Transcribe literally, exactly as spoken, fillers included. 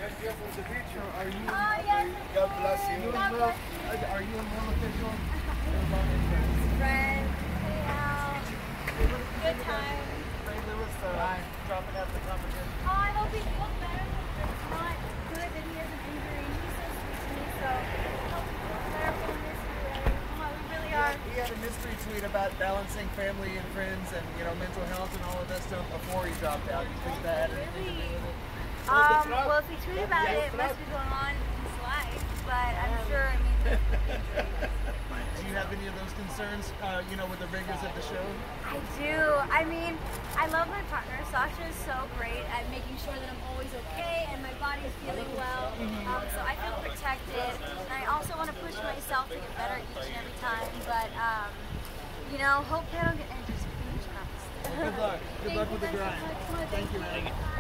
from the beach. Are you? Oh, yes. God bless you. God bless you. Are you in one official? Friends, hang out, good time. Ray Lewis uh, dropping out the competition. Oh, I hope he feels better. It's not good that he has an injury. He's so sweet to me, so I hope he feels better from this today. Oh, we really are. He had a mystery tweet about balancing family and friends and, you know, mental health and all of that stuff before he dropped out. You think that had anything to do Really? with it? Um, well, if he tweeted about it, it must be going on in his life. But I'm sure, I mean, there's injuries. Do you have any of those concerns, uh, you know, with the rigors of the show? I do. I mean, I love my partner. Sasha is so great at making sure that I'm always okay and my body's feeling well. Um, so I feel protected. And I also want to push myself to get better each and every time. But, um, you know, hopefully I don't get injured. So fingers crossed. Well, good luck. Good luck with the grind. So Thank you, man.